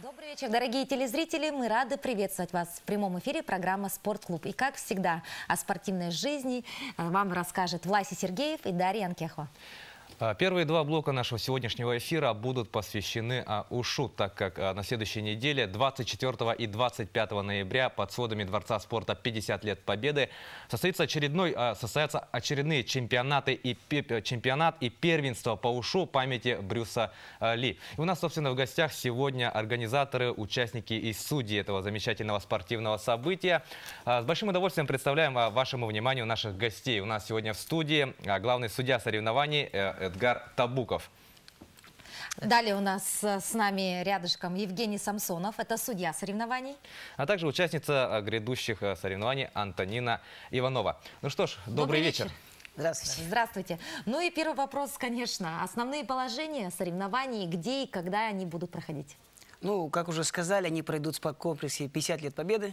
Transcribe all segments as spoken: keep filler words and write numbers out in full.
Добрый вечер, дорогие телезрители. Мы рады приветствовать вас в прямом эфире программа «Спортклуб». И, как всегда, о спортивной жизни вам расскажет Власий Сергеев и Дарья Анкехова. Первые два блока нашего сегодняшнего эфира будут посвящены УШУ, так как на следующей неделе, двадцать четвёртого и двадцать пятого ноября, под сводами Дворца спорта пятьдесят лет Победы, состоится очередной, состоятся очередные чемпионаты и, чемпионат и первенство по УШУ памяти Брюса Ли. И у нас, собственно, в гостях сегодня организаторы, участники и судьи этого замечательного спортивного события. С большим удовольствием представляем вашему вниманию наших гостей. У нас сегодня в студии главный судья соревнований Эдгар Табуков. Далее у нас с нами рядышком Евгений Самсонов, это судья соревнований. А также участница грядущих соревнований Антонина Иванова. Ну что ж, добрый, добрый вечер. вечер. Здравствуйте. Здравствуйте. Ну и первый вопрос, конечно. Основные положения соревнований, где и когда они будут проходить? Ну, как уже сказали, они пройдут в спорткомплексе пятьдесят лет Победы.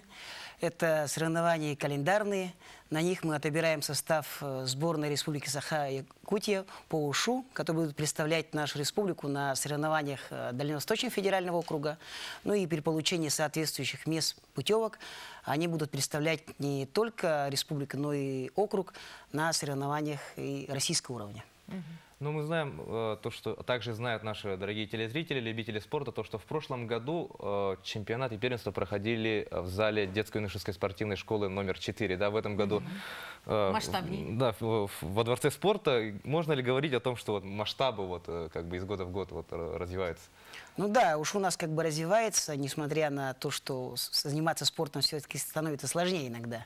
Это соревнования календарные. На них мы отобираем состав сборной Республики Саха-Якутия по УШУ, которые будут представлять нашу республику на соревнованиях Дальневосточного федерального округа. Ну и при получении соответствующих мест путевок они будут представлять не только республику, но и округ на соревнованиях и российского уровня. Ну, мы знаем, э, то, что также знают наши дорогие телезрители, любители спорта, то, что в прошлом году э, чемпионат и первенство проходили в зале детской юношеской спортивной школы номер четыре. Да, в этом году э, масштабнее. Да, в, в, во Дворце спорта. Можно ли говорить о том, что вот масштабы вот, как бы из года в год вот, развиваются? Ну да, уж у нас как бы развивается, несмотря на то, что заниматься спортом все-таки становится сложнее иногда.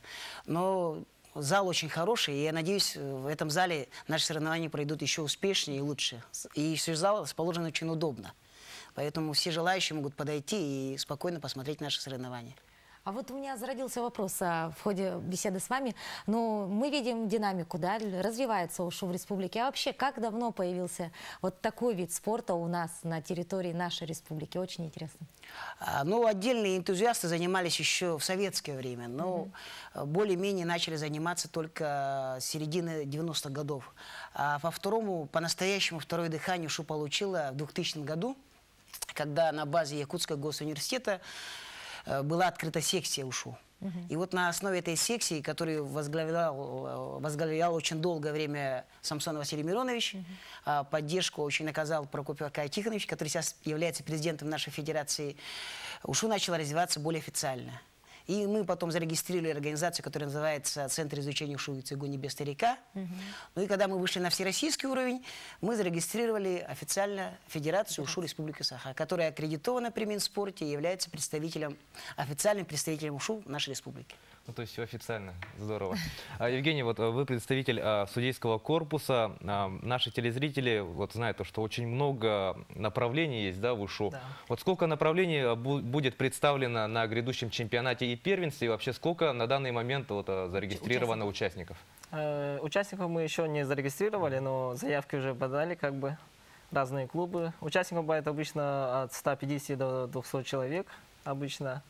Но зал очень хороший, и я надеюсь, в этом зале наши соревнования пройдут еще успешнее и лучше. И все зал расположен очень удобно. Поэтому все желающие могут подойти и спокойно посмотреть наши соревнования. А вот у меня зародился вопрос а, в ходе беседы с вами. Ну, мы видим динамику, да, развивается УШУ в республике. А вообще, как давно появился вот такой вид спорта у нас на территории нашей республики? Очень интересно. А, ну, отдельные энтузиасты занимались еще в советское время, но mm-hmm. более-менее начали заниматься только с середины девяностых годов. А по второму, по-настоящему, второе дыхание УШУ получила в двухтысячном году, когда на базе Якутского госуниверситета была открыта секция УШУ. Uh-huh. И вот на основе этой секции, которую возглавлял, возглавлял очень долгое время Самсон Василий Миронович, uh-huh. поддержку очень оказал Прокопий Акай Тихонович, который сейчас является президентом нашей федерации, УШУ начала развиваться более официально. И мы потом зарегистрировали организацию, которая называется Центр изучения УШУ и Цигун Небесная река. Uh-huh. Ну и когда мы вышли на всероссийский уровень, мы зарегистрировали официально Федерацию УШУ Республики Саха, которая аккредитована при Минспорте и является представителем, официальным представителем УШУ в нашей республике. Ну, то есть все официально. Здорово. Евгений, вот вы представитель а, судейского корпуса. А, наши телезрители вот, знают, то, что очень много направлений есть, да, в УШУ. Да. Вот сколько направлений будет представлено на грядущем чемпионате и первенстве? И вообще сколько на данный момент вот, зарегистрировано участников? Э, участников мы еще не зарегистрировали, но заявки уже подали, как бы, разные клубы. Участников бывает обычно от ста пятидесяти до двухсот человек обычно.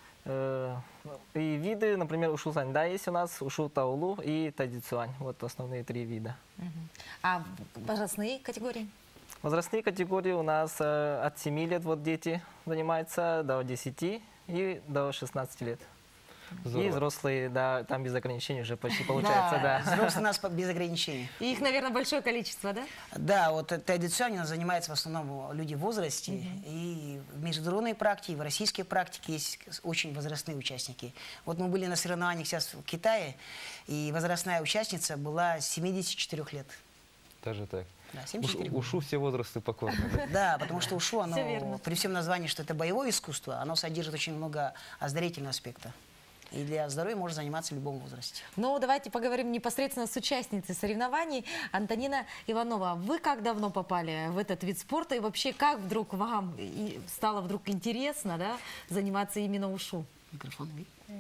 И виды, например, УШУ Санда есть у нас, УШУ Таулу и Тайдицюань. Вот основные три вида. Uh-huh. А возрастные категории? Возрастные категории у нас от семи лет вот дети занимаются до десяти и до шестнадцати лет. Здорово. И взрослые, да, там без ограничений уже почти получается, да. да. Взрослые у нас без ограничений. И их, наверное, большое количество, да? Да, вот традиционно занимаются в основном люди в возрасте. Mm-hmm. И в международной практике, в российской практике есть очень возрастные участники. Вот мы были на соревнованиях сейчас в Китае, и возрастная участница была семидесяти четырёх лет. Даже так. Да, семьдесят четыре Уш, УШУ все возрасты покорны. Да, потому что УШУ, оно, при всем названии, что это боевое искусство, оно содержит очень много оздоровительного аспекта. И для здоровья можно заниматься в любом возрасте. Ну, давайте поговорим непосредственно с участницей соревнований. Антонина Иванова, вы как давно попали в этот вид спорта? И вообще, как вдруг вам стало вдруг интересно, да, заниматься именно УШУ? Микрофон.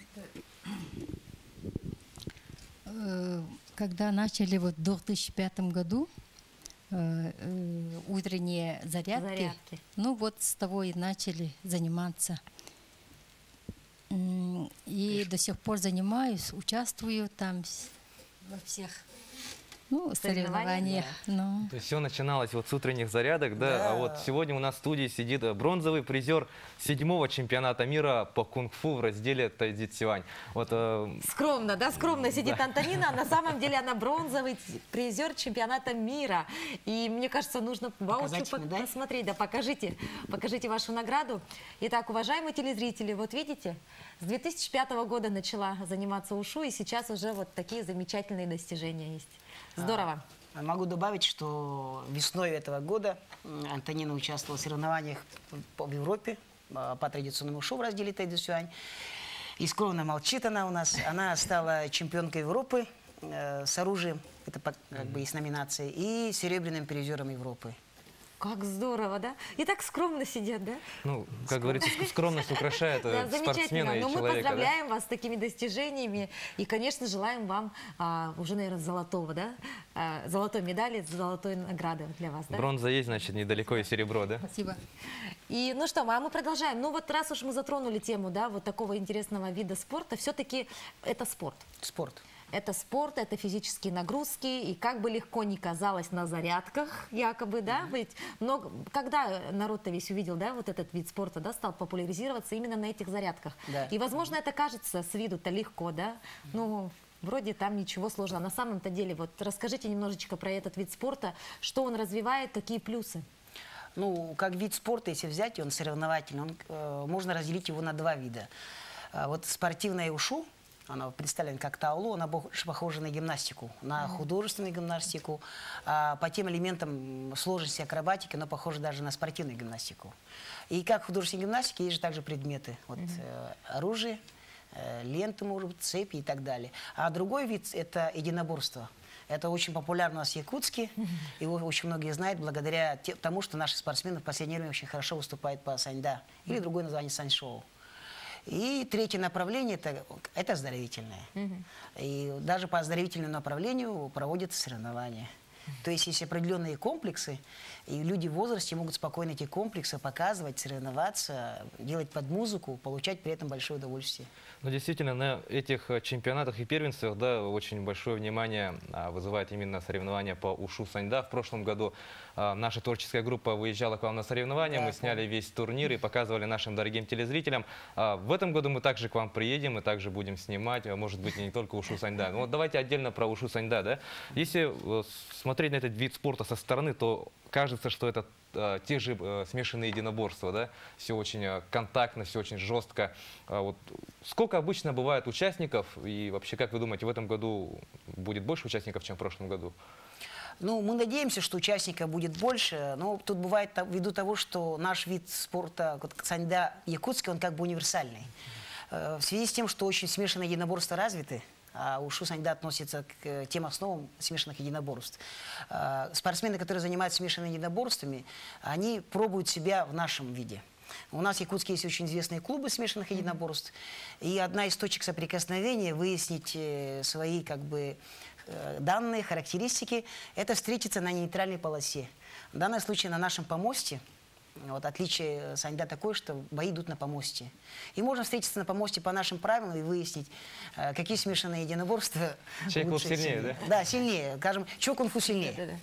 Когда начали вот в две тысячи пятом году э, э, утренние зарядки, зарядки, ну вот с того и начали заниматься. И до сих пор занимаюсь, участвую там во всех Ну, Соревнования? соревнования. Ну, То есть все начиналось вот с утренних зарядок, да? Да. А вот сегодня у нас в студии сидит э, бронзовый призер седьмого чемпионата мира по кунг-фу в разделе тайцзи-цюань. Вот, э, Скромно, да, скромно сидит Антонина, а на самом деле она бронзовый призер чемпионата мира. И мне кажется, нужно воочию Показать медаль? посмотреть, да, покажите, покажите вашу награду. Итак, уважаемые телезрители, вот видите, с две тысячи пятого года начала заниматься ушу, и сейчас уже вот такие замечательные достижения есть. Здорово. А, Могу добавить, что весной этого года м, Антонина участвовала в соревнованиях по- в Европе а, по традиционному шоу в разделе тайцзи-цюань. И скромно молчит она у нас. Она стала чемпионкой Европы э, с оружием, это по- как бы есть номинации, и серебряным призером Европы. Как здорово, да? И так скромно сидят, да? ну, как говорится, ск- скромность украшает Да, э, замечательно. спортсмена и Но мы человека. да? поздравляем вас с такими достижениями и, конечно, желаем вам а, уже, наверное, золотого, да? А, золотой медали, золотой награды для вас, да? Бронза есть, значит, недалеко и серебро, да? спасибо. И, ну что, а мы продолжаем. Ну вот раз уж мы затронули тему, да, вот такого интересного вида спорта, все-таки это спорт. Спорт. Это спорт, это физические нагрузки, и как бы легко ни казалось на зарядках, якобы, да, ведь много, когда народ-то весь увидел, да, вот этот вид спорта, да, стал популяризироваться именно на этих зарядках. Да. И, возможно, это кажется с виду-то легко, да, ну, вроде там ничего сложного. На самом-то деле, вот расскажите немножечко про этот вид спорта, что он развивает, какие плюсы. Ну, как вид спорта, если взять, он соревновательный, он, э, можно разделить его на два вида. А вот спортивное ушу, она представлена как таолу, она больше похожа на гимнастику, на художественную гимнастику. А по тем элементам сложности акробатики, она похожа даже на спортивную гимнастику. И как в художественной гимнастике есть же также предметы. Вот, э, оружие, э, ленты, может быть, цепи и так далее. А другой вид – это единоборство. Это очень популярно у нас в Якутске. Его очень многие знают благодаря те- тому, что наши спортсмены в последнее время очень хорошо выступают по саньда. Или другое название саньшоу. И третье направление это, – это оздоровительное. И даже по оздоровительному направлению проводятся соревнования. То есть есть определенные комплексы, и люди в возрасте могут спокойно эти комплексы показывать, соревноваться, делать под музыку, получать при этом большое удовольствие. Ну, действительно, на этих э, чемпионатах и первенствах, да, очень большое внимание а, вызывает именно соревнования по ушу саньда. В прошлом году а, наша творческая группа выезжала к вам на соревнования, Да, мы сняли весь турнир и показывали нашим дорогим телезрителям. А, в этом году мы также к вам приедем и также будем снимать, а, может быть, не только ушу саньда. Но вот давайте отдельно про ушу саньда, да. Если э, смотреть на этот вид спорта со стороны, то кажется, что это э, те же э, смешанные единоборства, да? Все очень э, контактно, все очень жестко. А вот сколько обычно бывает участников? И вообще, как вы думаете, в этом году будет больше участников, чем в прошлом году? Ну, мы надеемся, что участников будет больше, но тут бывает та- ввиду того, что наш вид спорта, вот саньда якутский, он как бы универсальный. Э, В связи с тем, что очень смешанные единоборства развиты, а ушу саньда относится к э, тем основам смешанных единоборств. Э, Спортсмены, которые занимаются смешанными единоборствами, они пробуют себя в нашем виде. У нас в Якутске есть очень известные клубы смешанных единоборств, и одна из точек соприкосновения выяснить э, свои как бы э, данные, характеристики, это встретиться на нейтральной полосе. В данном случае на нашем помосте. Вот отличие саньда такое, что бои идут на помосте. И можно встретиться на помосте по нашим правилам и выяснить, э, какие смешанные единоборства Чей клуб лучше и сильнее, да? Да, сильнее. Скажем, чего кунг-фу сильнее. Да-да.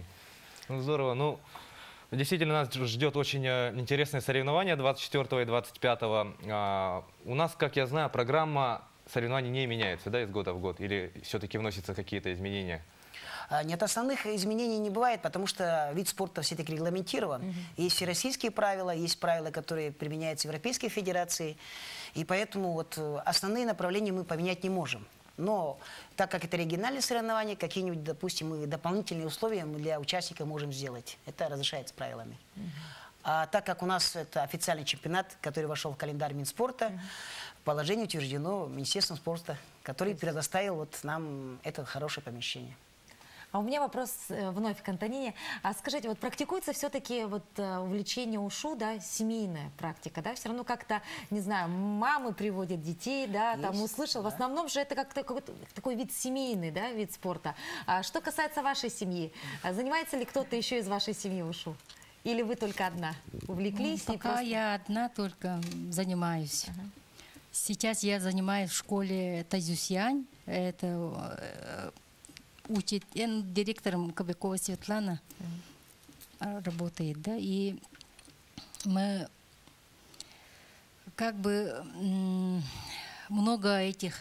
Ну, здорово. Ну, действительно, нас ждет очень э, интересное соревнование двадцать четвёртого и двадцать пятого. А, у нас, как я знаю, программа соревнований не меняется, да, из года в год? Или все-таки вносятся какие-то изменения? А, Нет, основных изменений не бывает, потому что вид спорта все-таки регламентирован. Есть всероссийские правила, есть правила, которые применяются в Европейской Федерации. И поэтому вот э, основные направления мы поменять не можем. Но так как это региональные соревнования, какие-нибудь, допустим, мы дополнительные условия мы для участников можем сделать. Это разрешается правилами. А так как у нас это официальный чемпионат, который вошел в календарь Минспорта, положение утверждено Министерством спорта, который предоставил вот нам это хорошее помещение. А у меня вопрос э, вновь к Антонине. А скажите, вот практикуется все-таки вот э, увлечение ушу, да, семейная практика, да? Все равно как-то, не знаю, мамы приводят детей, да, там Есть, услышал. В да. основном же это как-то какой-то такой вид семейный, да, вид спорта. А что касается вашей семьи, а занимается ли кто-то еще из вашей семьи ушу? Или вы только одна? Увлеклись? Ну, и пока просто- я одна только занимаюсь. Сейчас я занимаюсь в школе тайцзи-цюань. Это э, учит, директором Кобякова Светлана а, работает, да, и мы как бы м, много этих,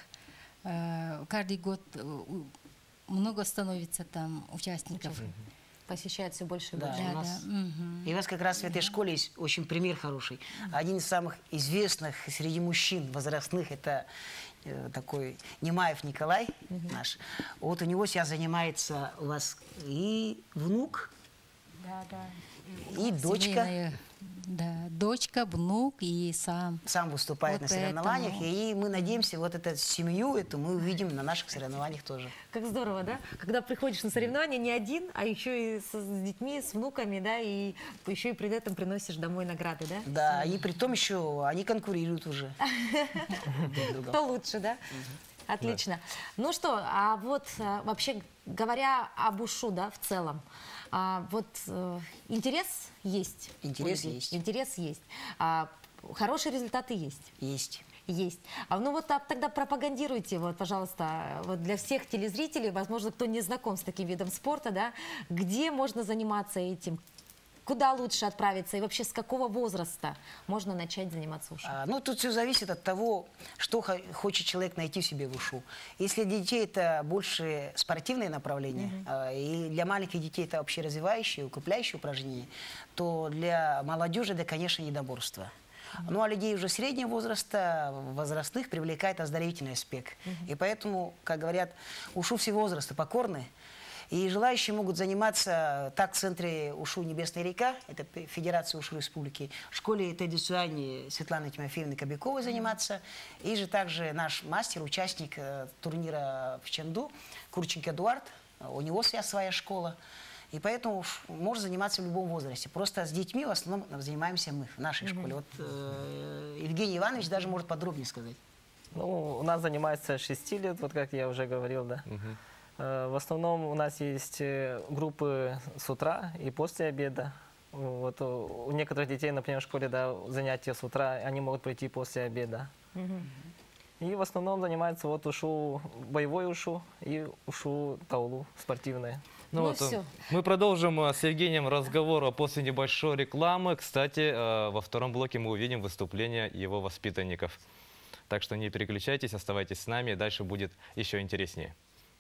э, каждый год э, много становится там участников. Посещает все больше и Да, больше. у Да, нас- да. Мгм. И у нас как раз в этой школе есть очень пример хороший. Один из самых известных среди мужчин возрастных, это э, такой Немаев Николай наш. Вот у него сейчас занимается у вас и внук, Да, да. и дочка. Семейная, да, дочка, внук и сам. Сам выступает Вот на соревнованиях. поэтому. И мы надеемся, вот эту семью эту мы увидим на наших соревнованиях тоже. Как здорово, да? Когда приходишь на соревнования не один, а еще и с, с детьми, с внуками, да, и еще и при этом приносишь домой награды, да? Да, и при том еще они конкурируют уже. друг с другом. Кто лучше, да? Отлично. Ну что, а вот а, вообще говоря об ушу, да, в целом, а, вот э, интерес есть. у Интерес людей? есть. Интерес есть. А, хорошие результаты есть. Есть. Есть. А ну вот а, тогда пропагандируйте, вот, пожалуйста, вот для всех телезрителей, возможно, кто не знаком с таким видом спорта, да, где можно заниматься этим, куда лучше отправиться и вообще с какого возраста можно начать заниматься ушу? А, ну, тут все зависит от того, что хо- хочет человек найти в себе в ушу. Если для детей это больше спортивное направление, а, и для маленьких детей это вообще развивающие, укрепляющие упражнения, то для молодежи это, конечно, единоборство. Ну, а людей уже среднего возраста, возрастных, привлекает оздоровительный аспект. И поэтому, как говорят, ушу все возраста покорны. И желающие могут заниматься так в центре ушу «Небесная река», это Федерация ушу республики, в школе традиционной Светланы Тимофеевны Кобяковой заниматься. И же также наш мастер, участник э, турнира в Ченду, Курченко Эдуард, у него своя, своя школа. И поэтому ш- можно заниматься в любом возрасте. Просто с детьми в основном занимаемся мы в нашей школе. Вот э, Евгений Иванович даже может подробнее сказать. Ну, у нас занимается с шести лет, вот как я уже говорил, да. Э, В основном у нас есть э, группы с утра и после обеда. Вот у у некоторых детей, например, в школе, да, занятия с утра, они могут пройти после обеда. И в основном занимаются вот ушу, боевой ушу и ушу таулу спортивное. Ну вот, э, всё. мы продолжим э, с Евгением разговор после небольшой рекламы. Кстати, э, во втором блоке мы увидим выступление его воспитанников. Так что не переключайтесь, оставайтесь с нами, дальше будет еще интереснее.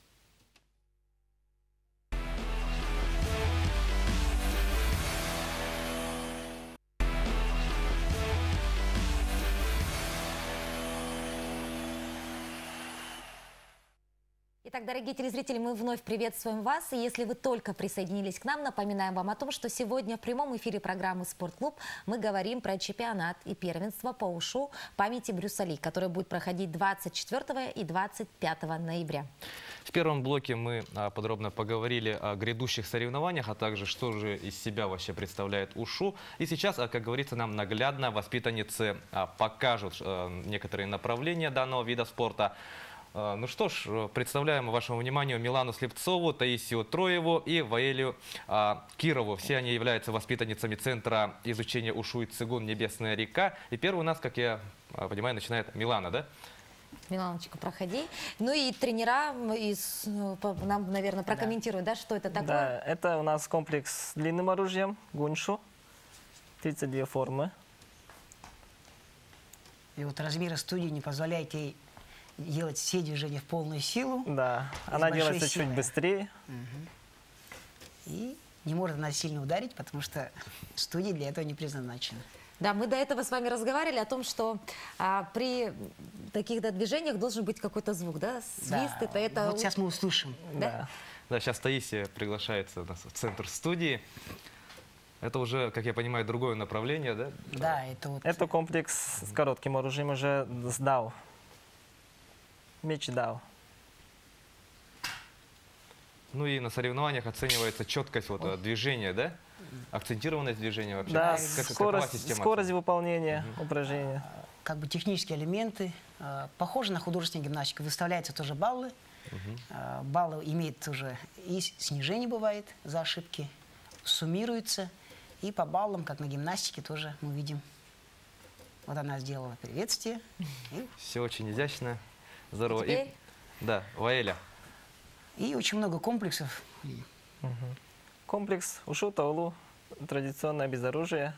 Итак, дорогие телезрители, мы вновь приветствуем вас. И если вы только присоединились к нам, напоминаем вам о том, что сегодня в прямом эфире программы «Спортклуб» мы говорим про чемпионат и первенство по ушу памяти Брюса Ли, который будет проходить двадцать четвёртого и двадцать пятого ноября. В первом блоке мы а, подробно поговорили о грядущих соревнованиях, а также что же из себя вообще представляет ушу. И сейчас, а, как говорится, нам наглядно воспитанницы а, покажут а, некоторые направления данного вида спорта. А, Ну что ж, представляем вашему вниманию Милану Слепцову, Таисию Троеву и Ваэлю а, Кирову. Все они являются воспитанницами Центра изучения ушу и цигун «Небесная река». И первый у нас, как я а, понимаю, начинает Милана, да? Миланочка, проходи. Ну и тренера из, ну, по- нам, наверное, прокомментируют, да, что это такое? Да, это у нас комплекс с длинным оружием, гуншу, тридцать две формы. И вот размеры студии не позволяют ей делать все движения в полную силу. Да, С она большой делается чуть силой. быстрее. И не может она сильно ударить, потому что студия для этого не предназначена. Да, мы до этого с вами разговаривали о том, что а, при таких да, движениях должен быть какой-то звук, да? Свист, Да, это, это... Вот сейчас мы услышим. Да? Да. Да, сейчас Таисия приглашается у нас в центр студии. Это уже, как я понимаю, другое направление, да? Да, это вот Это комплекс с коротким оружием уже с дау. Меч дау. Ну и на соревнованиях оценивается четкость вот, э, движения, да? Акцентированность движения вообще. Да, Как- какова скорость, система скорость выполнения упражнения. как бы технические элементы. Э, Похоже на художественную гимнастику. Выставляются тоже баллы. Э, Баллы имеют тоже и с- снижение бывает за ошибки. Суммируются. И по баллам, как на гимнастике, тоже мы видим. Вот она сделала приветствие. И Все очень изящно, здорово. Теперь? И, да, Ваэля. И очень много комплексов. Комплекс ушу таулу, традиционное безоружие.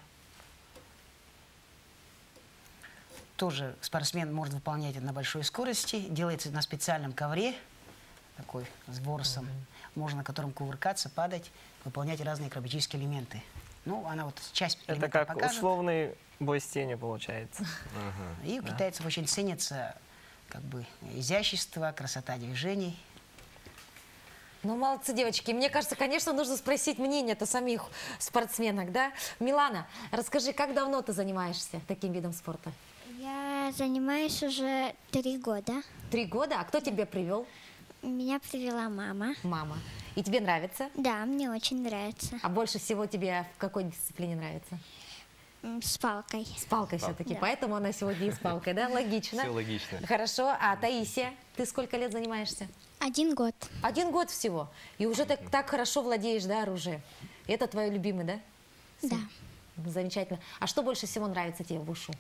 Тоже спортсмен может выполнять это на большой скорости. Делается на специальном ковре, такой с ворсом, можно на котором кувыркаться, падать, выполнять разные акробатические элементы. Ну, она вот часть Это элементов как покажет. условный бой с тенью получается. И у китайцев очень ценится как бы изящество, красота движений. Ну, молодцы, девочки. Мне кажется, конечно, нужно спросить мнение-то самих спортсменок, да? Милана, расскажи, как давно ты занимаешься таким видом спорта? Я занимаюсь уже три года. Три года? А кто тебя привел? Меня привела мама. Мама. И тебе нравится? Да, мне очень нравится. А больше всего тебе в какой дисциплине нравится? М, С палкой. С палкой все-таки, Да. поэтому она сегодня и с палкой, да? Логично. Все логично. Хорошо. А Таисия, ты сколько лет занимаешься? Один год. Один год всего. И уже так, так хорошо владеешь, да, оружием. Это твое любимый, да? Да. Замечательно. А что больше всего нравится тебе в ушу?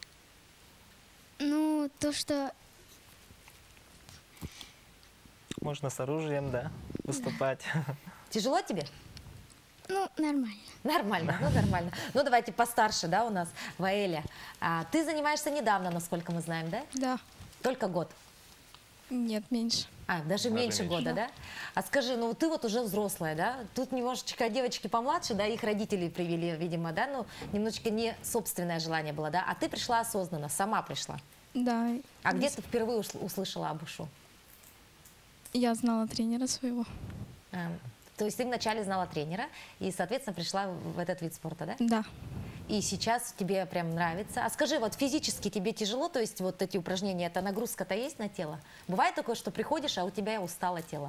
Ну, то, что Можно с оружием, да, выступать. Тяжело тебе? ну, нормально. Нормально, ну нормально. Ну давайте постарше, да, у нас Ваэля. А, ты занимаешься недавно, насколько мы знаем, да? Да. Только год. Нет, меньше. А, даже, меньше, меньше. года, да? А скажи, ну ты вот уже взрослая, да? Тут немножечко девочки помладше, да, их родители привели, видимо, да? Ну, немножечко не собственное желание было, да? А ты пришла осознанно, сама пришла. Да. А где ты впервые усл- услышала об ушу? Я знала тренера своего. А, то есть ты вначале знала тренера и, соответственно, пришла в этот вид спорта, да? Да. И сейчас тебе прям нравится. А скажи, вот физически тебе тяжело, то есть вот эти упражнения, это нагрузка-то есть на тело? Бывает такое, что приходишь, а у тебя устало тело?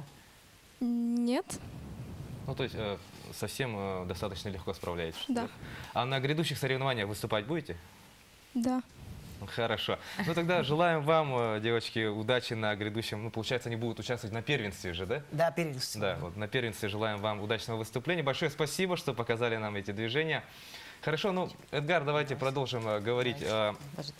Нет. Ну, то есть э, совсем э, достаточно легко справляетесь. что Да. ли? А на грядущих соревнованиях выступать будете? Да. Хорошо. Ну тогда желаем вам, э, девочки, удачи на грядущем. Ну, получается, они будут участвовать на первенстве же, да? Да, первенство. Да, вот на первенстве желаем вам удачного выступления. Большое спасибо, что показали нам эти движения. Хорошо, ну, Эдгар, давайте продолжим э, говорить о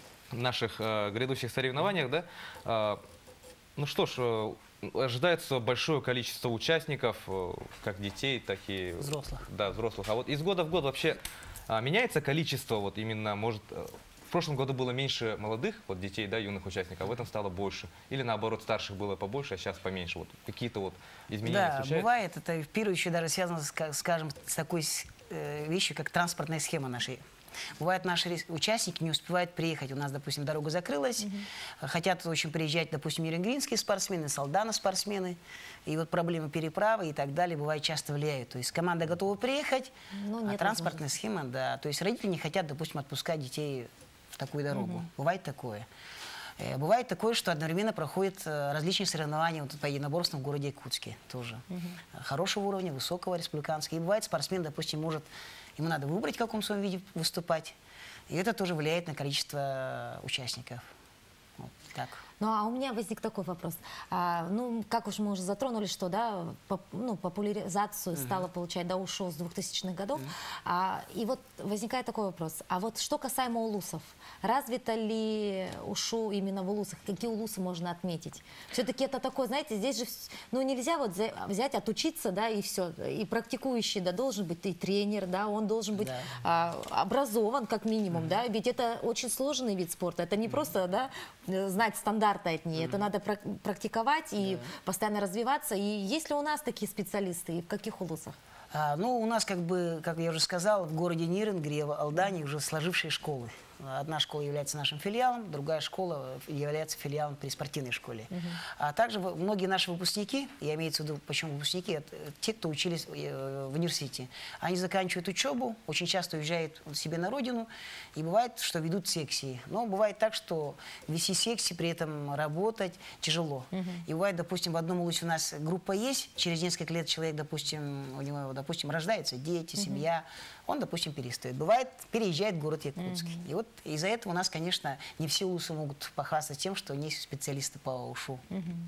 наших э, грядущих соревнованиях, да? А, ну что ж, э, ожидается большое количество участников, э, как детей, так и Взрослых. Да, взрослых. А вот из года в год вообще а, меняется количество, вот именно, может, э, в прошлом году было меньше молодых, вот детей, да, юных участников, а в этом стало больше. Или наоборот, старших было побольше, а сейчас поменьше. Вот какие-то вот изменения Да, случаются? бывает. Это в первую очередь даже связано, ска- скажем, с такой с- э, вещью, как транспортная схема нашей. Бывает, наши рес- участники не успевают приехать. У нас, допустим, дорога закрылась. Хотят очень приезжать, допустим, еренгринские спортсмены, Салдана спортсмены. И вот проблемы переправы и так далее, бывает, часто влияют. То есть команда готова приехать, Ну, а нет транспортная схема, да. То есть родители не хотят, допустим, отпускать детей в такую дорогу. Бывает такое. Э, Бывает такое, что одновременно проходят э, различные соревнования вот, по единоборствам в городе Якутске тоже. Хорошего уровня, высокого, республиканского. И бывает, спортсмен, допустим, может, ему надо выбрать, в каком своем виде выступать. И это тоже влияет на количество участников. Вот так. Ну, а у меня возник такой вопрос. А, ну, как уж мы уже затронули, что, да, поп- ну, популяризацию стало получать, да, ушел с двухтысячных годов. А, и вот возникает такой вопрос. А вот что касаемо улусов, развито ли ушу именно в улусах? Какие улусы можно отметить? Все-таки это такое, знаете, здесь же, вс- ну, нельзя вот за- взять, отучиться, да, и все. И практикующий, да, должен быть и тренер, да, он должен быть Да. а, образован как минимум, да, ведь это очень сложный вид спорта. Это не просто, да, э, знать стандарты от нее, это надо прак- практиковать и постоянно развиваться. И есть ли у нас такие специалисты и в каких улусах? А, ну, у нас, как бы, как я уже сказал, в городе Ниренгре, в Алдане уже сложившие школы. Одна школа является нашим филиалом, другая школа является филиалом при спортивной школе. А также в- многие наши выпускники, я имею в виду, почему выпускники, это те, кто учились э, в университете, они заканчивают учебу, очень часто уезжают себе на родину, и бывает, что ведут секции. Но бывает так, что вести секции, при этом работать тяжело. И бывает, допустим, в одном улусе у нас группа есть, через несколько лет человек, допустим, у него, допустим, рождаются дети, семья, он, допустим, перестает. Бывает, переезжает в город Якутск. И вот из-за этого у нас, конечно, не все улусы могут похвастаться тем, что есть специалисты по ушу.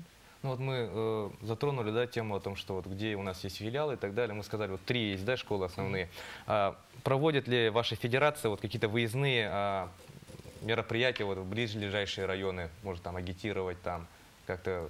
Ну вот мы э, затронули, да, тему о том, что вот где у нас есть филиалы и так далее. Мы сказали, вот три есть, да, школы основные. А проводит ли ваша федерация вот какие-то выездные а, мероприятия вот в ближайшие районы, может там агитировать там как-то?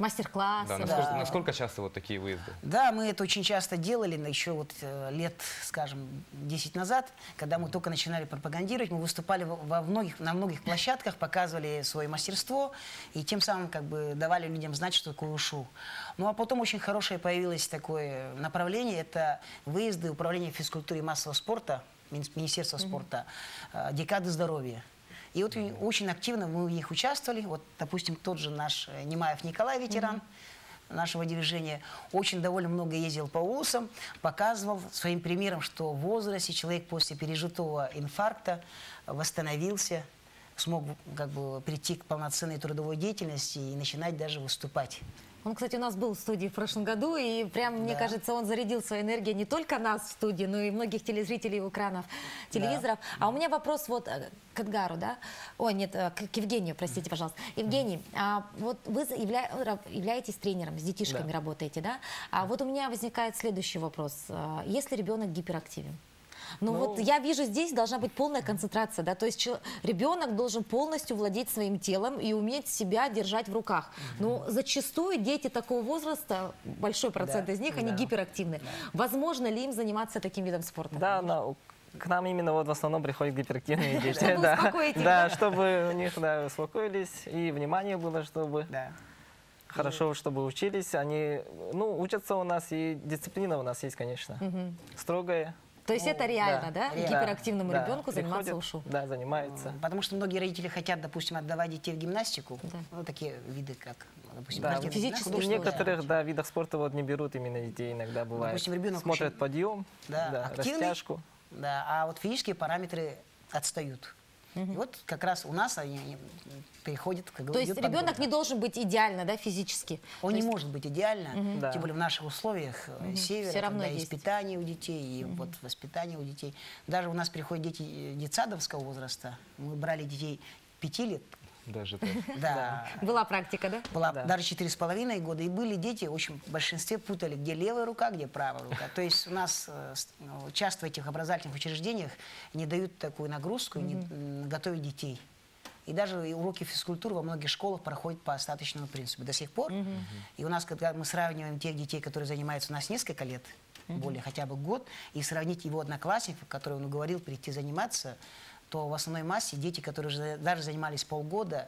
Мастер-классы. Да, да. насколько, Да. насколько часто вот такие выезды? Да, мы это очень часто делали, но еще вот э, лет, скажем, десять назад, когда мы только начинали пропагандировать, мы выступали во во многих, на многих площадках, показывали свое мастерство и тем самым как бы давали людям знать, что такое ушу. Ну а потом очень хорошее появилось такое направление, это выезды управления физкультуры и массового спорта, Мини- Министерства спорта, э, декады здоровья. И вот и очень активно мы в них участвовали. Вот, допустим, тот же наш э, Немаев Николай, ветеран нашего движения, очень довольно много ездил по улусам, показывал своим примером, что в возрасте человек после пережитого инфаркта восстановился, смог как бы прийти к полноценной трудовой деятельности и начинать даже выступать. Он, кстати, у нас был в студии в прошлом году, и прям, мне Да. кажется, он зарядил своей энергией не только нас в студии, но и многих телезрителей у экранов телевизоров. А у меня вопрос вот э, к Эдгару, да? Ой, нет, э, к, к Евгению, простите, пожалуйста. Евгений, а вот вы за- явля- ра- являетесь тренером, с детишками Да. работаете, да? А вот у меня возникает следующий вопрос. А если ребенок гиперактивен? Ну, Ну, вот я вижу, здесь должна быть полная концентрация, да, то есть чел- ребенок должен полностью владеть своим телом и уметь себя держать в руках. Но зачастую дети такого возраста, большой процент Да, из них, они да. гиперактивны. Возможно ли им заниматься таким видом спорта? Да, на- к нам именно вот в основном приходят гиперактивные дети. Чтобы Да, успокоить их, да, да? чтобы у них да, успокоились и внимание было, чтобы Да. хорошо, чтобы учились. Они, ну, учатся у нас и дисциплина у нас есть, конечно, строгая. То есть это реально, да, реально. гиперактивному Да, ребенку заниматься приходят, ушу? Да, занимаются. Потому что многие родители хотят, допустим, отдавать детей в гимнастику. Да. Ну, такие виды, как, допустим, Да, спортивная физически гимнастика, в художественная некоторых да, видах спорта вот не берут именно детей, иногда бывает. Допустим, ребенок Смотрят очень- подъем, Да, да, активный. растяжку. Да, а вот физические параметры отстают. И вот как раз у нас они, они переходят, как То есть идет ребенок подбор. не должен быть идеально, да, физически? Он То не есть- может быть идеально, Да. тем более в наших условиях э, севера, Всё равно когда есть есть. питание у детей, и вот воспитание у детей. Даже у нас приходят дети э, детсадовского возраста. Мы брали детей пяти лет, Даже так. да, Была практика, да? была Да. даже четыре с половиной года, и были дети, очень в большинстве путали, где левая рука, где правая рука. То есть у нас э, с- ну, часто в этих образовательных учреждениях не дают такую нагрузку, не м, готовят детей. И даже и уроки физкультуры во многих школах проходят по остаточному принципу до сих пор. И у нас, когда мы сравниваем тех детей, которые занимаются у нас несколько лет, более хотя бы год, и сравнить его одноклассников, которые он уговорил прийти заниматься, то в основной массе дети, которые уже даже занимались полгода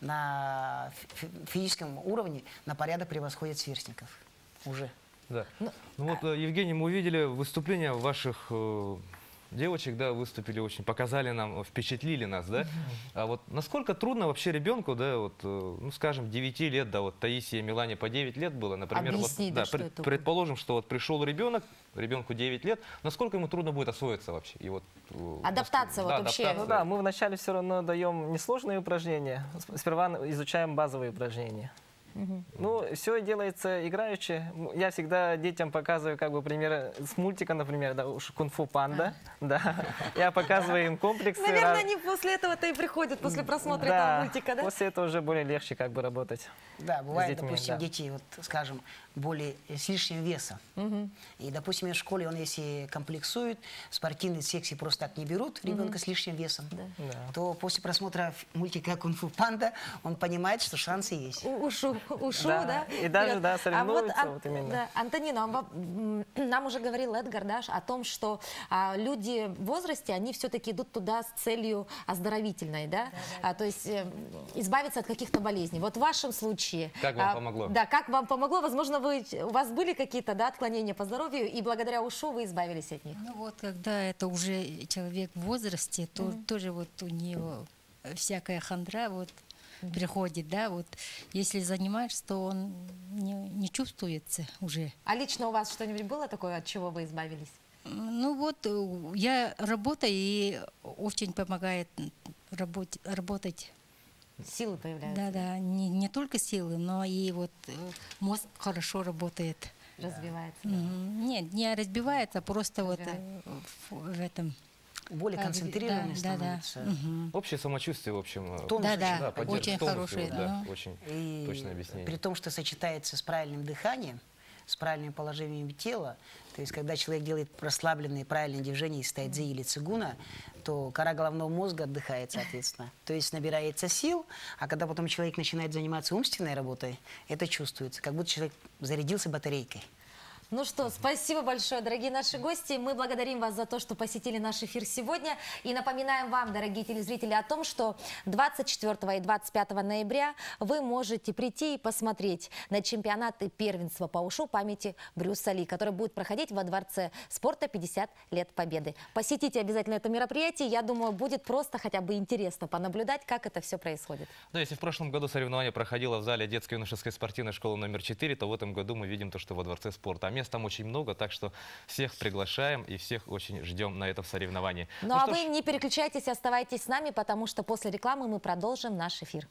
на фи- физическом уровне, на порядок превосходят сверстников уже. Да. Ну вот, э, Евгений, мы увидели выступления ваших э, девочек, да, выступили очень, показали нам, впечатлили нас, да. А вот насколько трудно вообще ребенку, да, вот, э, ну, скажем, девяти лет, да, вот Таисии и Милане по девять лет было, например, Объяснить, вот, да, да, что пред- это такое. предположим, что вот пришел ребенок, ребенку девять лет, насколько ему трудно будет освоиться вообще? И вот, э, Адаптация да, вот вообще. адаптация. Ну да, мы вначале все равно даем несложные упражнения, с- сперва изучаем базовые упражнения. Ну, все делается играюще. М, Я всегда детям показываю, как бы, пример с мультика, например, да, уж кунг-фу панда. Да. Я показываю им комплексы. Наверное, раз- они после этого-то и приходят, после просмотра Да, этого мультика, да? после этого уже более легче как бы работать. Да, бывает, детьми, допустим, да. дети, вот, скажем, более э, с лишним весом. И, допустим, в школе он, если комплексует, спортивные секции просто так не берут ребенка с лишним весом, Да. то после просмотра ф- мультика «Кунг-фу панда» он понимает, что шансы есть. У- Ушу, ушу, Да, да? и даже, Вперед. да, А соревнуются Ан- вот именно. да, Антонина, а вам, м, нам уже говорил Эдгар, да, о том, что а, люди в возрасте, они все-таки идут туда с целью оздоровительной, да? А, то есть э, избавиться от каких-то болезней. Вот в вашем случае... Как вам а, помогло? Да, как вам помогло? Возможно, вы, у вас были какие-то, да, отклонения по здоровью, и благодаря ушу вы избавились от них. Ну вот, когда это уже человек в возрасте, то тоже вот у него всякая хандра вот приходит, да, вот если занимаешься, то он не, не чувствуется уже. А лично у вас что-нибудь было такое, от чего вы избавились? Ну вот, э, я работаю, и очень помогает работ- работать. Силы появляются, Да-да, не, не только силы, но и вот э, мозг хорошо работает. развивается. Мгм. Нет, не разбивается, просто вот Развивает. э, в, в этом. Более Да, концентрированный да, да. становится. Мгм. Общее самочувствие, в общем, э, Тонус Да-да, да, поддержка, очень тонус хорошее, его, да, да. очень И точное объяснение. при том, что сочетается с правильным дыханием, с правильным положением тела, То есть, когда человек делает расслабленные правильные движения из тайцзи или цигуна, то кора головного мозга отдыхает, соответственно. То есть набирается сил, а когда потом человек начинает заниматься умственной работой, это чувствуется, как будто человек зарядился батарейкой. Ну что, спасибо большое, дорогие наши гости. Мы благодарим вас за то, что посетили наш эфир сегодня. И напоминаем вам, дорогие телезрители, о том, что двадцать четвёртого и двадцать пятого ноября вы можете прийти и посмотреть на чемпионаты первенства по ушу памяти Брюса Ли, который будет проходить во Дворце спорта пятьдесят лет Победы. Посетите обязательно это мероприятие. Я думаю, будет просто хотя бы интересно понаблюдать, как это все происходит. Да, если в прошлом году соревнование проходило в зале детско-юношеской спортивной школы номер четыре, то в этом году мы видим то, что во Дворце спорта. А мест там очень много, так что всех приглашаем и всех очень ждем на этом соревновании. Ну, ну а что вы ж... не переключайтесь, оставайтесь с нами, потому что после рекламы мы продолжим наш эфир.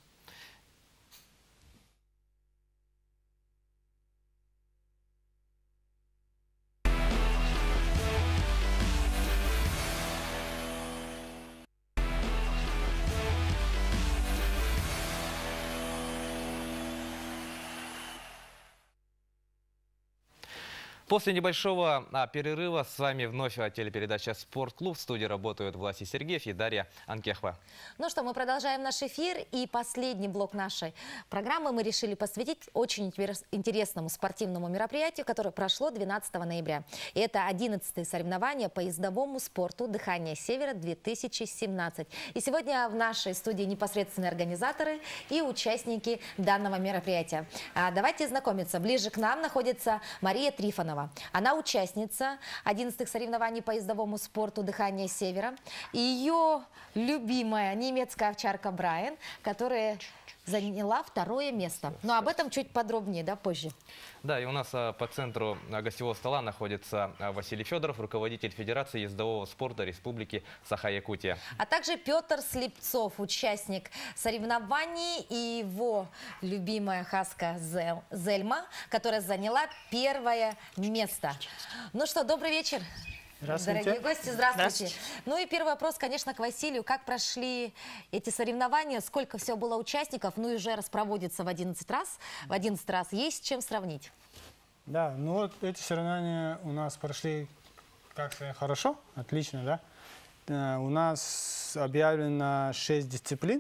После небольшого а, перерыва с вами вновь а, телепередача «Спортклуб». В студии работают Власий Сергеев и Дарья Анкехва. Ну что, мы продолжаем наш эфир. И последний блок нашей программы мы решили посвятить очень интересному спортивному мероприятию, которое прошло двенадцатого ноября. И это одиннадцатые соревнования по ездовому спорту «Дыхание Севера-две тысячи семнадцать». И сегодня в нашей студии непосредственные организаторы и участники данного мероприятия. А давайте знакомиться. Ближе к нам находится Мария Трифонова. Она участница одиннадцатых соревнований по ездовому спорту «Дыхание Севера». И ее любимая немецкая овчарка Брайан, которая заняла второе место. Но об этом чуть подробнее, да, позже. Да, и у нас а, по центру а, гостевого стола находится а, Василий Федоров, руководитель Федерации ездового спорта Республики Саха-Якутия. А также Петр Слепцов, участник соревнований, и его любимая хаска Зел, Зельма, которая заняла первое место. Ну что, добрый вечер. Здравствуйте. Дорогие гости, здравствуйте. Здравствуйте. Ну и первый вопрос, конечно, к Василию. Как прошли эти соревнования? Сколько всего было участников? Ну и уже раз проводится в одиннадцать раз. В одиннадцать раз есть с чем сравнить? Да, ну вот эти соревнования у нас прошли как-то хорошо, отлично, да. Э, У нас объявлено шесть дисциплин,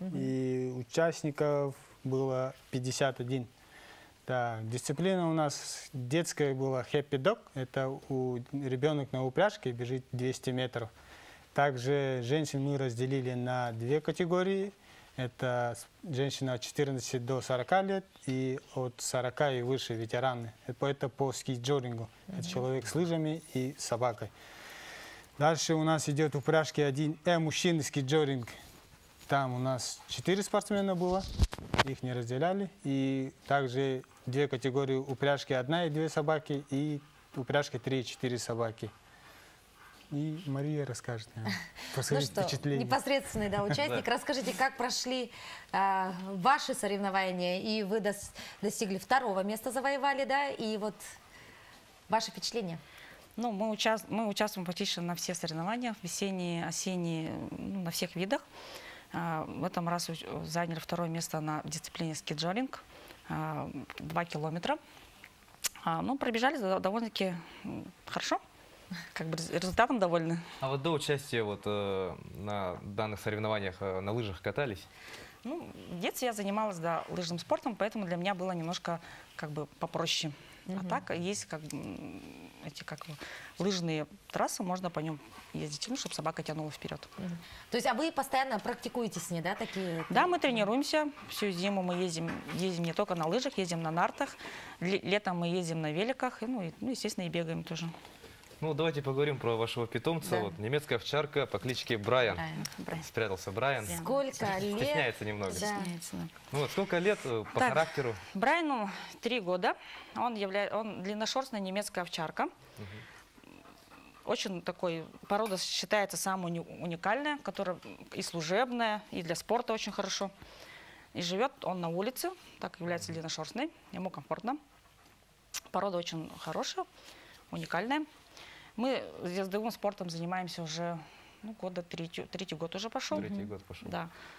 и участников было пятьдесят один. Да, дисциплина у нас детская была Happy Dog, это у ребенок на упряжке бежит двести метров. Также женщин мы разделили на две категории. Это женщина от четырнадцати до сорока лет и от сорока и выше ветераны. Это, это по ски-джорингу. Mm-hmm. Это человек с лыжами и собакой. Дальше у нас идет упряжки один э, мужчины ски-джоринг. Там у нас четыре спортсмена было, их не разделяли. И также две категории упряжки одна и две собаки, и упряжки три и четыре собаки. И Мария расскажет нам про свои ну что, впечатления. Непосредственный да, участник. Расскажите, как прошли э, ваши соревнования, и вы дос достигли второго места, завоевали, да, и вот ваши впечатления? Ну, мы, уча мы участвуем практически на всех соревнованиях, весенние, осенние, ну, на всех видах. А, в этом раз заняли второе место на дисциплине ски-джоринг, а, два километра. А, ну, пробежали довольно-таки хорошо. Как бы результатом довольны. А вот до участия вот, э, на данных соревнованиях э, на лыжах катались? Ну, в детстве я занималась, да, лыжным спортом, поэтому для меня было немножко как бы попроще. Mm-hmm. А так есть как бы эти как бы, лыжные трассы, можно по ним ездить, ну, чтобы собака тянула вперед. Mm-hmm. То есть, а вы постоянно практикуете с ней, да, такие? Да, мы тренируемся. Всю зиму мы ездим, ездим не только на лыжах, ездим на нартах. Летом мы ездим на великах, и, ну, и, ну, естественно, и бегаем тоже. Ну, давайте поговорим про вашего питомца. Да. Вот, немецкая овчарка по кличке Брайан. Брайан, Брайан. Спрятался Брайан. Сколько лет? Стесняется немного. Да. Стесняется, да. Ну, вот сколько лет э, по Так, характеру? Брайану три года. Он, явля... он длинношерстная немецкая овчарка. Угу. Очень такой, порода считается самая уникальная, которая и служебная, и для спорта очень хорошо. И живет он на улице, так является длинношерстной, ему комфортно. Порода очень хорошая, уникальная. Мы ездовым спортом занимаемся уже, ну, года третий, третий год уже пошел. Третий год пошел. Да.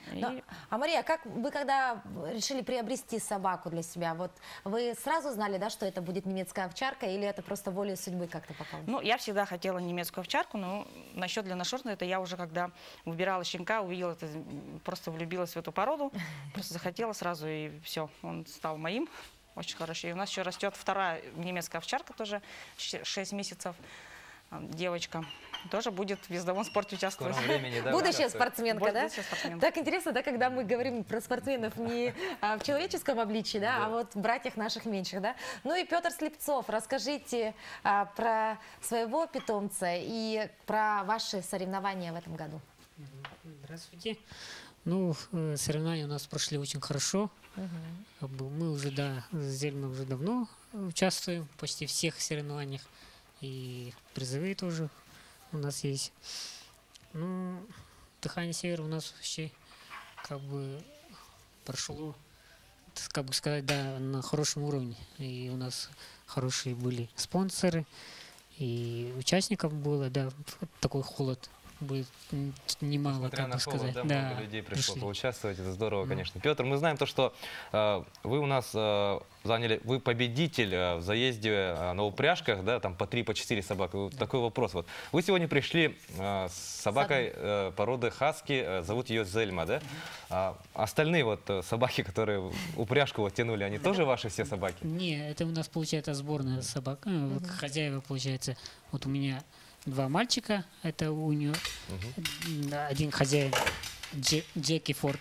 Но, И- а Мария, как вы когда решили приобрести собаку для себя, вот вы сразу знали, да, что это будет немецкая овчарка, или это просто волей судьбы как-то попало? Ну, я всегда хотела немецкую овчарку, но насчет длинношерстной, это я уже, когда выбирала щенка, увидела это, м, просто влюбилась в эту породу, просто захотела сразу, и все, он стал моим. Очень хороший. И у нас еще растет вторая немецкая овчарка, тоже шесть месяцев, э, девочка. Тоже будет в ездовом спорте В участвовать. скором времени, да, Будущая участвует. спортсменка, да? Будущая спортсменка. Так интересно, да, когда мы говорим про спортсменов не а, в человеческом обличии, да, Да. а вот братьях наших меньших, да. Ну и Петр Слепцов, расскажите а, про своего питомца и про ваши соревнования в этом году. Здравствуйте. Ну, э, соревнования у нас прошли очень хорошо. Как бы мы уже, да, с Зельмой уже давно участвуем в почти всех соревнованиях. И призовые тоже у нас есть. Ну, Дыхание Севера у нас вообще как бы прошло, как бы сказать, да, на хорошем уровне. И у нас хорошие были спонсоры, и участников было, да, такой холод будет м, немало, Несмотря как на бы холод, сказать. да, Да, много людей пришло пришли. поучаствовать, это здорово, конечно. Петр, мы знаем то, что э, вы у нас э, заняли, вы победитель э, в заезде э, на упряжках, да, там по три, по четыре собаки. Вот такой вопрос. Вот. Вы сегодня пришли э, с собакой э, породы хаски, э, зовут ее Зельма, да? А остальные вот э, собаки, которые упряжку вот тянули, они тоже ваши все собаки? Не, это у нас получается сборная собак. э, вот хозяева, получается, вот у меня два мальчика, это у нее один хозяин Дже- Джеки Форд,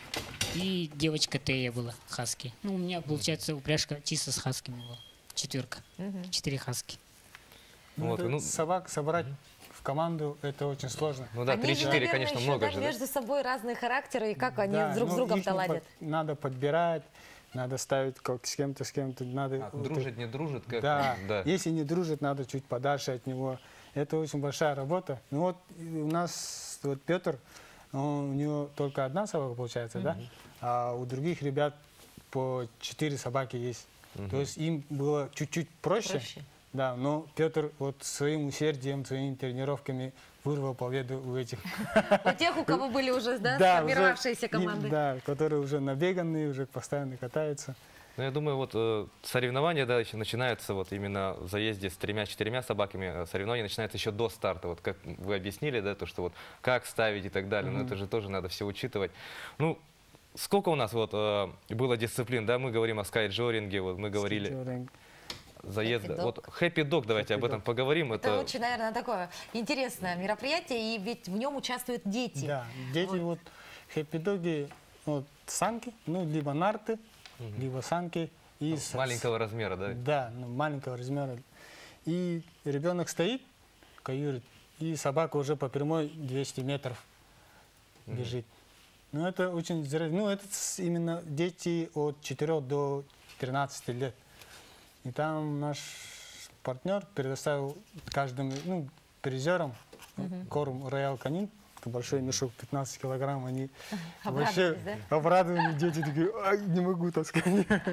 и девочка Тея была, хаски. Ну, у меня, получается, упряжка чисто с хасками была, четверка, четыре хаски. Ну, Вот, это ну- собак собрать в команду это очень сложно. Ну да, Они же, три-четыре, наверное, конечно, еще, много да, же. да? между собой разные характеры, и как они Да, друг с ну, другом их не ладят. под- надо подбирать, надо ставить как с кем-то, с кем-то. Надо, А, вот дружит, не дружит? Как? Да. Да. Если не дружит, надо чуть подальше от него. Это очень большая работа. Ну вот у нас вот Петр, он- у него только одна собака получается, да? А у других ребят по четыре собаки есть. То есть им было чуть-чуть проще. Проще. Да, но Петр вот своим усердием, своими тренировками вырвал победу у этих. У тех, у кого были уже, да, Да, сформировавшиеся уже- команды. и- Да, которые уже набеганные, уже постоянно катаются. Ну, я думаю, вот э, соревнования, да, еще начинаются вот именно в заезде с тремя-четырьмя собаками. э, Соревнования начинаются еще до старта. Вот как вы объяснили, да, то, что вот как ставить и так далее. Но это же тоже надо все учитывать. Ну, сколько у нас вот э, было дисциплин, да? Мы говорим о скайджоринге, вот мы говорили Скейтинг. заезда. Happy Dog. Вот Happy Dog, давайте Happy об этом Dog. поговорим. Это очень, наверное, такое интересное мероприятие, и ведь в нем участвуют дети. Да, дети вот хэппи-доги, вот санки, ну, либо нарты, либо санки. И с- маленького размера, да? Да, ну, маленького размера. И ребенок стоит, каюрит, и собака уже по прямой двести метров бежит. Ну, это очень зря. Ну, это с- именно дети от четырёх до тринадцати лет. И там наш партнер предоставил каждому, ну, призерам корм Роял Канин, большой мешок пятнадцать килограмм, они вообще Обрадовались, обрадованы, дети такие, ай, не могу таскать.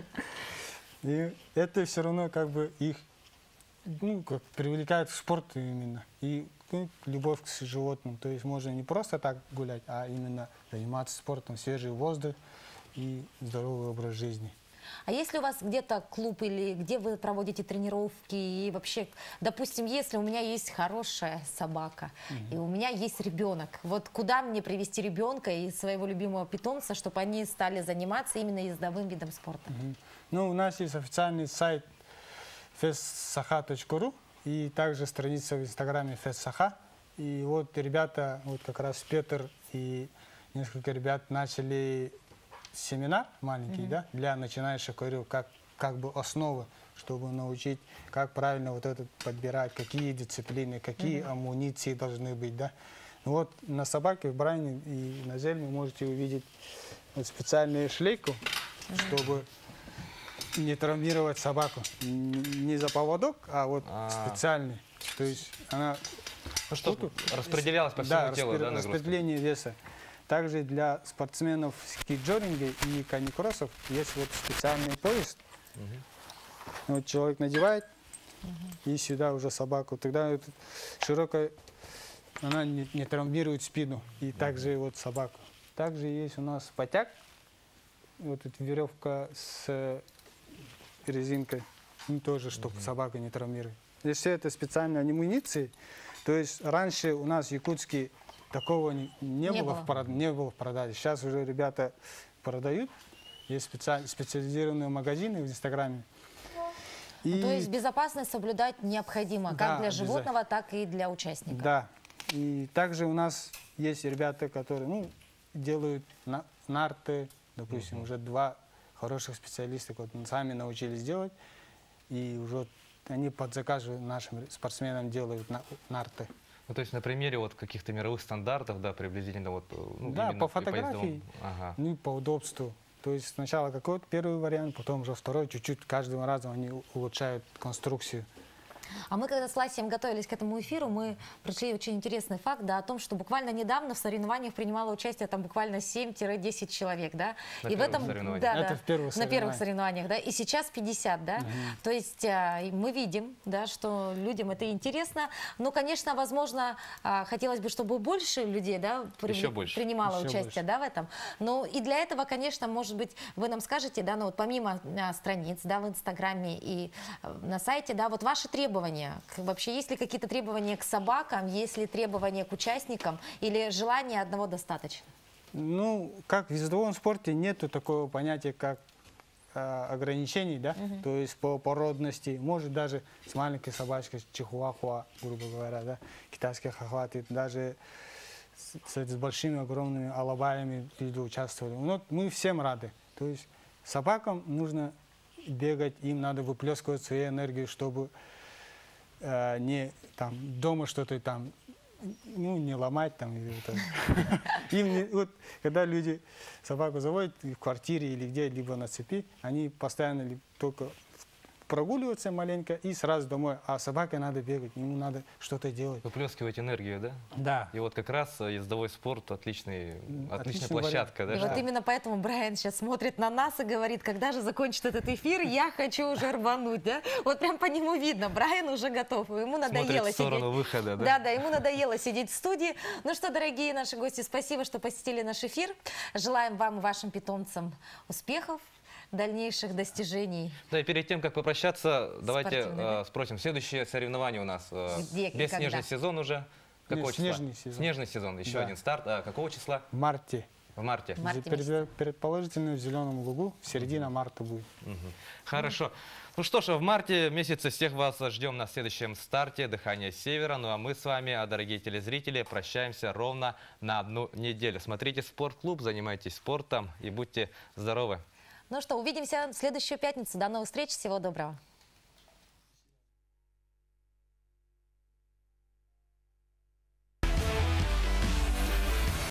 И это все равно как бы их, ну, как привлекает в спорт именно. И ну, любовь к животным. То есть можно не просто так гулять, а именно заниматься спортом, свежий воздух и здоровый образ жизни. А если у вас где-то клуб или где вы проводите тренировки и вообще, допустим, если у меня есть хорошая собака и у меня есть ребенок, вот куда мне привести ребенка и своего любимого питомца, чтобы они стали заниматься именно ездовым видом спорта? Мгм. Ну, у нас есть официальный сайт фестсаха точка ру и также страница в инстаграме фестсаха. И вот ребята, вот как раз Петр и несколько ребят начали семинар маленький, да, для начинающих, говорю, как, как бы основы, чтобы научить, как правильно вот этот подбирать, какие дисциплины, какие амуниции должны быть, да. Ну вот на собаке в Брайне и на Зельме вы можете увидеть вот специальную шлейку, чтобы не травмировать собаку. Н- Не за поводок, а вот А. специальный. То есть она... Ну, чтобы распределялась по всему Да, телу, распре- да, нагрузка? распределение веса. Также для спортсменов скейт-джоринга и каникроссов есть вот специальный пояс. Вот человек надевает и сюда уже собаку. Тогда это широкая, она не, не травмирует спину. И также вот собаку. Также есть у нас потяг. Вот эта веревка с резинкой. Ну, тоже, чтобы mm-hmm. собака не травмировала. И все это специальные амуниции. То есть раньше у нас в Якутске такого не, не, не, было, было. В прод... не было в продаже. Сейчас уже ребята продают. Есть специ... специализированные магазины в Инстаграме. И... Ну, то есть безопасность соблюдать необходимо, да, как для животного, обязательно. Так и для участника. Да. И также у нас есть ребята, которые ну, делают на... нарты. Допустим, mm-hmm. уже два хороших специалиста, которые сами научились делать. И уже они под заказ нашим спортсменам делают на... нарты. Ну, то есть на примере вот каких-то мировых стандартов, да, приблизительно вот... Ну, да, по фотографии, по ага. ну и по удобству. То есть сначала какой-то первый вариант, потом уже второй, чуть-чуть каждым разом они улучшают конструкцию. А мы, когда с Ласием готовились к этому эфиру, мы пришли очень интересный факт, да, о том, что буквально недавно в соревнованиях принимало участие там буквально семь-десять человек, да. На и в этом, да, Это да, в первых на первых соревнованиях, да. И сейчас пятьдесят, да. Угу. То есть а, мы видим, да, что людям это интересно. Ну, конечно, возможно, а, хотелось бы, чтобы больше людей, да, при, принимало Еще участие, больше. Да, в этом. Но и для этого, конечно, может быть, вы нам скажете, да, ну вот помимо а, страниц, да, в Инстаграме и а, на сайте, да, вот ваши требования. Вообще, есть ли какие-то требования к собакам, есть ли требования к участникам или желания одного достаточно? Ну, как в вездовом спорте нету такого понятия, как э, ограничений, да, uh-huh. то есть по породности. Может даже с маленькой собачкой, чихуахуа, грубо говоря, да, китайских охватит, даже с, с, с большими, огромными алабаями люди участвовали. Но мы всем рады. То есть собакам нужно бегать, им надо выплескивать свою энергию, чтобы э, не там дома что-то там, ну, не ломать там. Им не, вот, когда люди собаку заводят в квартире или где, либо на цепи, они постоянно только прогуливаться маленько и сразу домой. А собаке надо бегать, ему надо что-то делать. Выплескивать энергию, да? Да. И вот как раз ездовой спорт отличный, отличная Отличный площадка. Да, и что? вот именно поэтому Брайан сейчас смотрит на нас и говорит, когда же закончит этот эфир, я хочу уже рвануть, да? Вот прям по нему видно, Брайан уже готов, ему надоело Смотрит в сторону сидеть. выхода, да? Да, да, ему надоело сидеть в студии. Ну что, дорогие наши гости, спасибо, что посетили наш эфир. Желаем вам и вашим питомцам успехов, дальнейших достижений. Да, и перед тем, как попрощаться, давайте э, спросим, следующее соревнование у нас э, Где, бесснежный сезон уже. Какого Нет, числа? снежный сезон. Снежный сезон, еще Да. один старт. А какого числа? В марте. В марте. В марте Перед- Предположительно, в Зеленом лугу середина марта будет. Угу. Хорошо. Ну что ж, в марте месяце всех вас ждем на следующем старте «Дыхание Севера». Ну а мы с вами, дорогие телезрители, прощаемся ровно на одну неделю. Смотрите спортклуб, занимайтесь спортом и будьте здоровы. Ну что, увидимся в следующую пятницу. До новых встреч. Всего доброго.